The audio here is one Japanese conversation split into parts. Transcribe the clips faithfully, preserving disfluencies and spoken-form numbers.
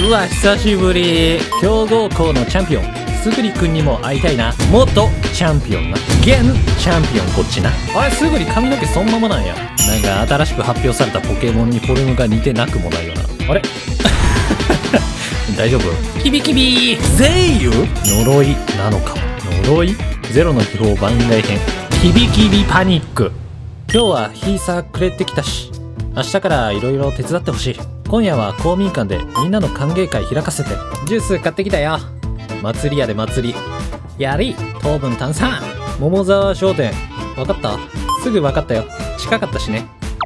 うわ久しぶり。強豪校のチャンピオンすぐりくんにも会いたいな。元チャンピオンな。現チャンピオンこっちな。あれすぐり髪の毛そんままなんや。なんか新しく発表されたポケモンにフォルムが似てなくもないよな。あれ大丈夫？キビキビーゼイユ呪いなのかも。呪いゼロの秘宝番外編キビキビパニック。今日はヒーサーくれてきたし、明日からいろいろ手伝ってほしい。今夜は公民館でみんなの歓迎会開かせて。ジュース買ってきたよ。祭りやで祭り。やり糖分炭酸桃沢商店。わかった？すぐわかったよ。近かったしね。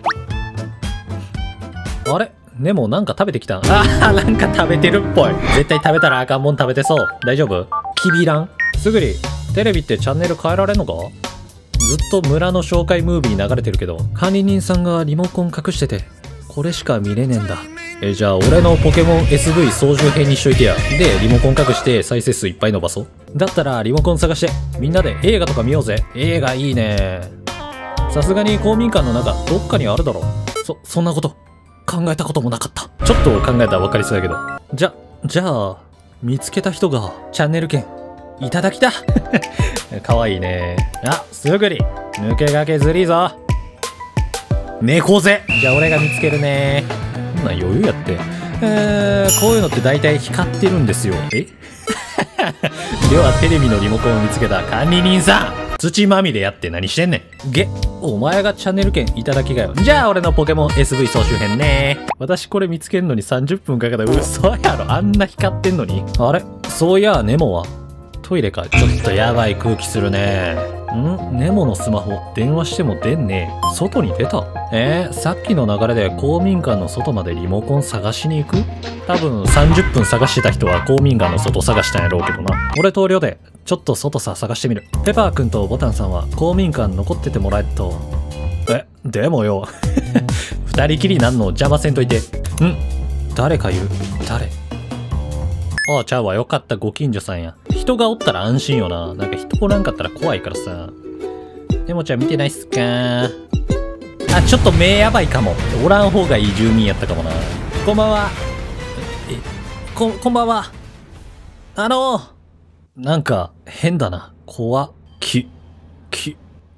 あれネモなんか食べてきた。あーなんか食べてるっぽい。絶対食べたらあかんもん食べてそう。大丈夫？きびらん？すぐりテレビってチャンネル変えられんのか？ずっと村の紹介ムービー流れてるけど、管理人さんがリモコン隠しててこれしか見れねえんだ。えじゃあ俺のポケモン エスブイ 操縦編にしといてや。でリモコン隠して再生数いっぱい伸ばそう。だったらリモコン探してみんなで映画とか見ようぜ。映画いいね。さすがに公民館の中どっかにあるだろ。そそんなこと考えたこともなかった。ちょっと考えたら分かりそうやけど。じゃじゃあ見つけた人がチャンネル権いただきたかわいいね。あすぐり抜けがけずりーぞ。猫背。じゃあ俺が見つけるね。こんなん余裕やって。えー、こういうのって大体光ってるんですよ。えではテレビのリモコンを見つけた管理人さん、土まみれやって何してんねん。げお前がチャンネル権いただきがよ。じゃあ俺のポケモン エスブイ 総集編ね。私これ見つけるのにさんじゅっぷんかかった。嘘やろ、あんな光ってんのに。あれそういやネモはトイレか。ちょっとやばい空気するね。んネモのスマホ電話しても出んねえ。外に出た。えー、さっきの流れで公民館の外までリモコン探しに行く？多分さんじゅっぷん探してた人は公民館の外探したんやろうけどな。俺と寮でちょっと外さ探してみる。ペパーくんとボタンさんは公民館残っててもらえっと。えでもよ二人きりなんの邪魔せんといて。ん誰かいる。誰？ああちゃうわ。よかった。ご近所さんや。人がおったら安心よな。なんか人おらんかったら怖いからさ。ネモちゃん見てないっすか？あちょっと目やばいかも。おらん方がいい住民やったかもな。こんばんは。えここんばんは。あのなんか変だな。怖っ。きき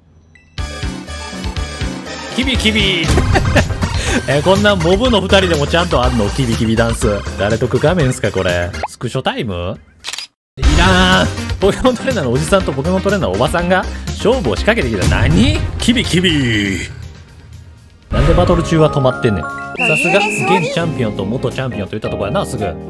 キビキビえこんなモブのふたりでもちゃんとあんの？キビキビダンス。誰得画面っすかこれ。スクショタイムいらん。ポケモントレーナーのおじさんとポケモントレーナーのおばさんが勝負を仕掛けてきた。何？キビキビなんでバトル中は止まってんねん。さすが現チャンピオンと元チャンピオンといったとこやな。すぐあれ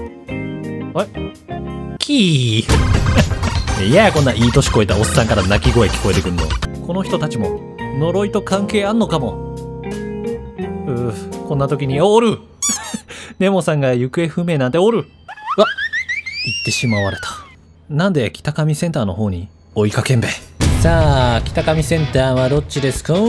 キーいやこんないい年こえたおっさんから泣き声聞こえてくんの。この人たちも呪いと関係あんのかも。うーこんな時におるネモさんが行方不明なんておる。わっ行ってしまわれた。なんで北上センターの方に追いかけんべ。さあ北上センターはどっちですか？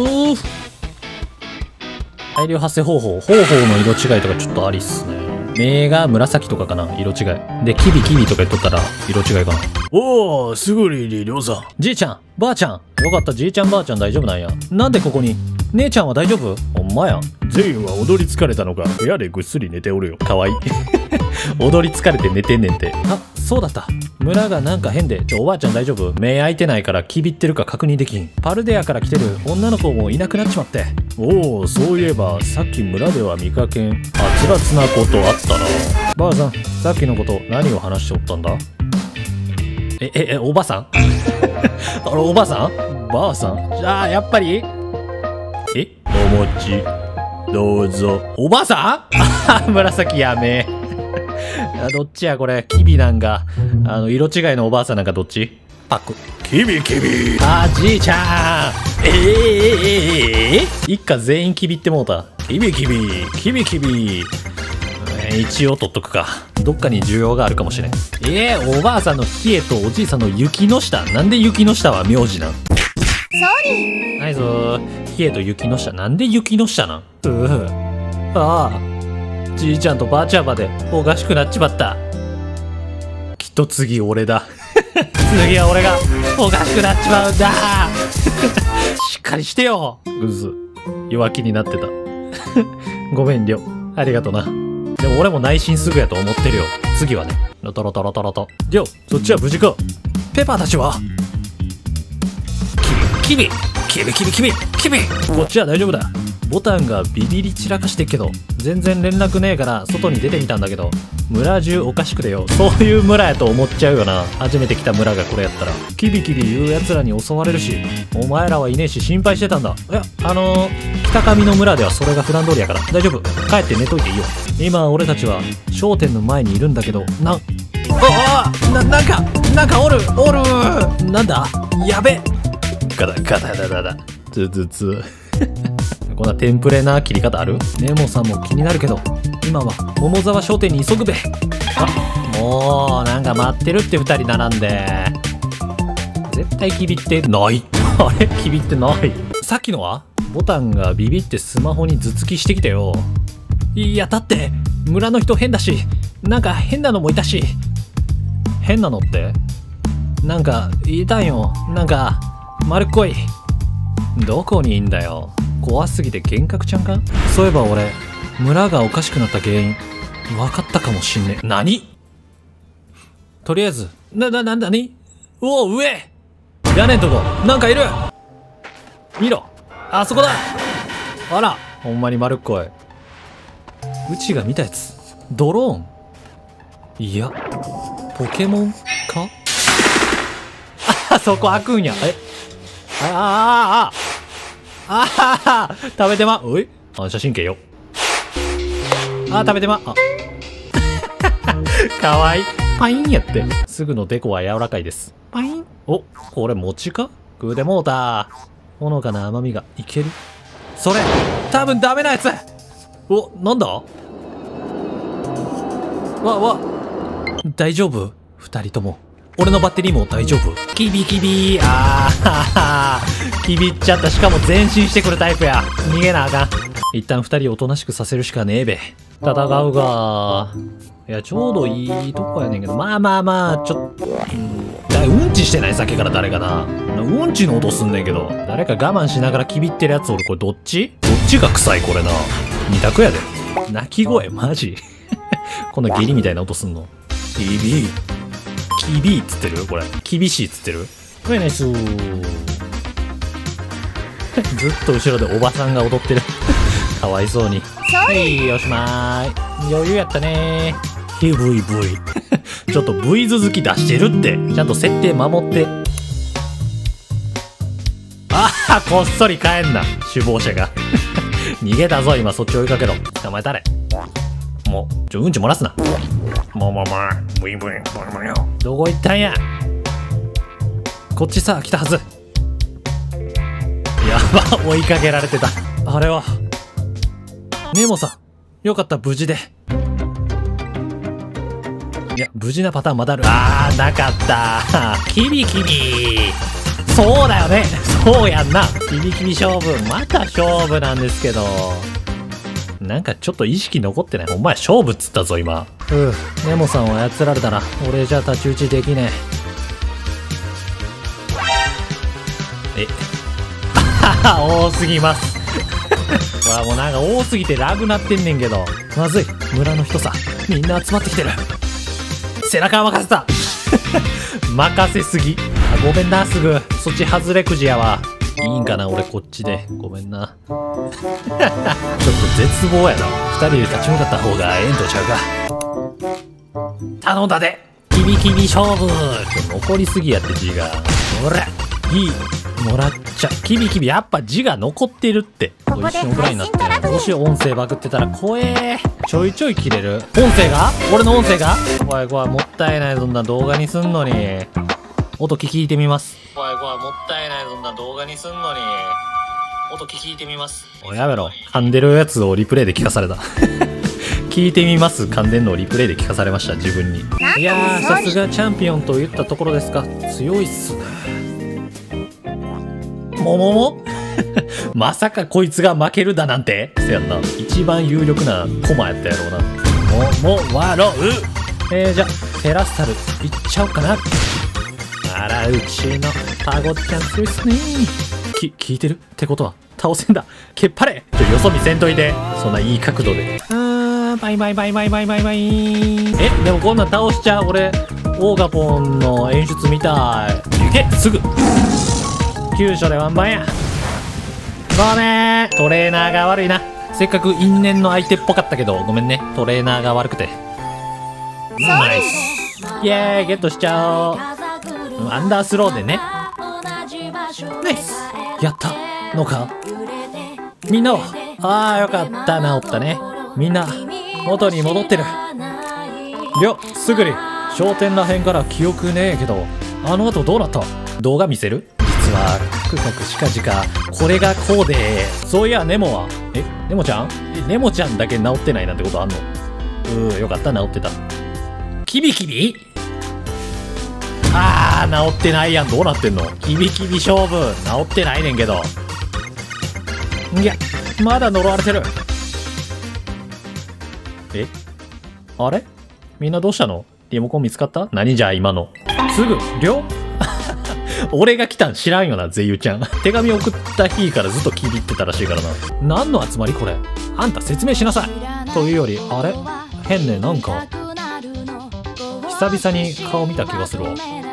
大量発生方法方法の色違いとかちょっとありっすね。目が紫とかかな色違いで。キビキビとか言っとったら色違いかな。おおすぐりりりょうさん。じいちゃんばあちゃんよかった。じいちゃんばあちゃん大丈夫なんや。なんでここに？姉ちゃんは大丈夫？ほんまや。ゼインは踊り疲れたのか部屋でぐっすり寝ておるよ。かわいい踊り疲れて寝てんねんて。あそうだった。村がなんか変で。ちょおばあちゃん大丈夫？目開いてないからキビってるか確認できん。パルデアから来てる女の子もいなくなっちまって。おおそういえばさっき村では見かけんあつらつなことあったな。ばあさんさっきのこと何を話しておったんだ？えええおばさんあれおばさんばあさんじゃあやっぱりえお餅どうぞ。おばさん紫やめどっちやこれ。キビなんかあの色違いのおばあさんなんかどっち？パクキビキビ。あじいちゃんえー、えー、えー、えー、一家全員キビってもうた。キビキビキビキビ、えー、一応取っとくか。どっかに需要があるかもしれん。えー、おばあさんの冷えとおじいさんの雪の下。なんで雪の下は名字なん？ソーリー。はいぞー。冷えと雪の下なんで雪の下なん？うーああじいちゃんとばあちゃんまでおかしくなっちまった。きっと次俺だ次は俺がおかしくなっちまうんだしっかりしてよ。うず弱気になってたごめんりょありがとな。 でも俺も内心すぐやと思ってるよ。次はね。トロトロトロと。りょう、そっちは無事か。ペパーたちはキビ、キビ、キビ、キビ、キビ、こっちは大丈夫だ。ボタンがビビり散らかしてっけど、全然連絡ねえから外に出てみたんだけど、村中おかしくてよ。そういう村やと思っちゃうよな。初めて来た村がこれやったら。キビキビ言う奴らに襲われるし、お前らはいねえし心配してたんだ。いや、あのー、北上の村ではそれが普段通りやから大丈夫。帰って寝といていいよ。今俺たちは商店の前にいるんだけど、なん、ああな、なんか、なんかおる、おるなんだやべガタガタガタガタ。つつつ。こんなテンプレな切り方ある？ネモさんも気になるけど、今は桃沢商店に急ぐべ。あ、もう、なんか待ってるって二人並んで。絶対キビってない。あれキビってない。さっきのはボタンがビビってスマホに頭突きしてきてよ。いや、だって、村の人変だし、なんか変なのもいたし。変なのってなんか、いたんよ。なんか、丸っこい。どこにいんだよ。怖すぎて幻覚ちゃんか？そういえば俺、村がおかしくなった原因、分かったかもしんねえ。何？とりあえず、な、な、な、なに？おお、上！屋根んとこ、なんかいる！見ろ！あそこだ！あら、ほんまに丸っこい。うちが見たやつ。ドローン？いや、ポケモンか？あ、そこ開くんや。え？ああ、ああ、ああ。あはは食べてま、おい反射神経よ。あー食べてま、あかわいい。パインやって。すぐのデコは柔らかいです。パイン。お、これ餅か？食うでもうた。ほのかな甘みがいける。それ多分ダメなやつ。お、なんだ？わ、わ、大丈夫？二人とも。俺のバッテリーも大丈夫？キビキビー。あーははキビっちゃった。しかも前進してくるタイプや。逃げなあかん。一旦二人おとなしくさせるしかねえべ。戦うが。いや、ちょうどいいとこやねんけど。まあまあまあ、ちょっと、うん、うんちしてない？さっきから誰かな。うんちの音すんねんけど。誰か我慢しながらキビってるやつおる。これどっち？どっちが臭いこれな。二択やで。鳴き声マジこんなゲリみたいな音すんの。キビキビーっつってる？これ厳しいっつってる？はい、ナイスー。ずっと後ろでおばさんが踊ってるかわいそうに。はい、おしまーい。余裕やったねー。ブイブイ ちょっと V 続き出してるって。ちゃんと設定守って。ああ、こっそり帰んな首謀者が逃げたぞ。今そっち追いかけろ。捕まえたれ。もうちょうんち漏らすな。もうもうもうブイブイブイよ。どこ行ったんや。こっちさ来たはず。やば、追いかけられてた。あれはネモさん、よかった、無事で。いや、無事なパターンまだある。あー、なかったキビキビ。そうだよね、そうやんな。キビキビ勝負、また勝負なんですけど、なんかちょっと意識残ってない？お前勝負っつったぞ今。うう、ネモさんを操られたら俺じゃ太刀打ちできねえ。え多すぎますわあ、もうなんか多すぎてラグなってんねんけど。まずい、村の人さみんな集まってきてる。背中は任せた任せすぎ。あ、ごめんな、すぐそっち外れくじやわ。いいんかな俺こっちで。ごめんなちょっと絶望やな。二人で立ち向かった方がええんとちゃうか。頼んだで。キビキビ勝負。残りすぎやって字が。ほらいいもらっちゃ。キビキビやっぱ字が残ってるって。一瞬ぐらいになって。もし音声バグってたら怖え。ちょいちょい切れる。音声が俺の音声が怖い怖い。もったいない、そんな動画にすんのに。音聞いてみます。怖い怖い、もったいない、そんな動画にすんのに。音聞いてみます。おいやめろ。噛んでるやつをリプレイで聞かされた聞いてみます。噛んでんのをリプレイで聞かされました、自分に。いやー、さすがチャンピオンと言ったところですか。強いっすね。もももまさかこいつが負けるだなんて。せやんな、一番有力なコマやったやろうな。ももわろう。えー、じゃテラスタルいっちゃおうかな。あら、うちのタゴちゃん強いっすね。き聞いてるってことは倒せんだ。けっぱれ。ちょよそ見せんといて、そんないい角度で。あーーバイバイバイバイバイバイバイ。え、でもこんなん倒しちゃう。俺オーガポンの演出見たい。いけすぐ急所でワンバンや。ごめん、トレーナーが悪いな。せっかく因縁の相手っぽかったけど、ごめんね、トレーナーが悪くて。ナイス、イエーイ、ゲットしちゃおう。アンダースローでね。ナイス、やったのか。みんなは、あーよかった、治ったね。みんな元に戻ってる。りょ、すぐり商店らへんから記憶ねえけど、あの後どうなった？動画見せる？実はカクカクしかじかこれがこうで、そういやネモは、えネモちゃんえネモちゃんだけ治ってないなんてことあんの？うーよかった、治ってた。キビキビ、あー治ってないやん。どうなってんの？キビキビ勝負治ってないねんけど。いやまだ呪われてる。えあれみんなどうしたの？リモコン見つかった？何じゃあ今の。すぐりょ俺が来たん知らんよな、ゼユちゃん。手紙送った日からずっと聞いてってたらしいからな。何の集まりこれ？あんた説明しなさい。というより、あれ変ね、なんか久々に顔見た気がするわ。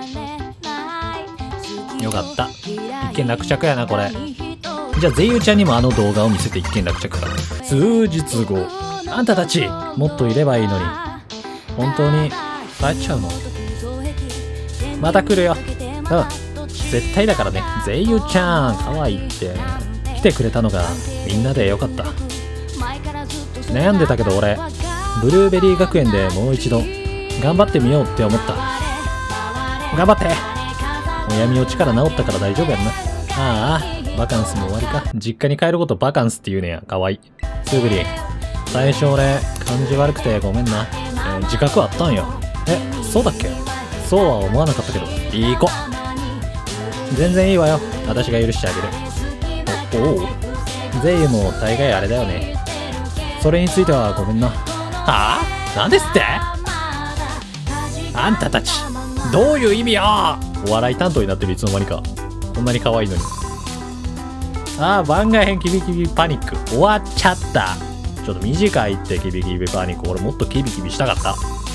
よかった、一件落着やなこれ。じゃあゼユちゃんにもあの動画を見せて一件落着か。数日後、あんたたちもっといればいいのに。本当に帰っちゃうの？また来るよ。うん、絶対だからね。ゼユちゃんかわいいって。来てくれたのがみんなでよかった。悩んでたけど俺ブルーベリー学園でもう一度頑張ってみようって思った。頑張って。親み落ちから治ったから大丈夫やんな。ああバカンスも終わりか。実家に帰ることバカンスって言うねや。かわいい。すぐり最初俺感じ悪くてごめんな。えー、自覚あったんや。えそうだっけ？そうは思わなかったけど。いい子。全然いいわよ。私が許してあげる。おおう。ゼイユも大概あれだよね。それについてはごめんな。はあ？なんですって？あんたたちどういう意味よ。お笑い担当になってる。いつの間にか。こんなに可愛いのに。ああ番外編キビキビパニック終わっちゃった。ちょっと短いってキビキビパニック。俺もっとキビキビしたかった。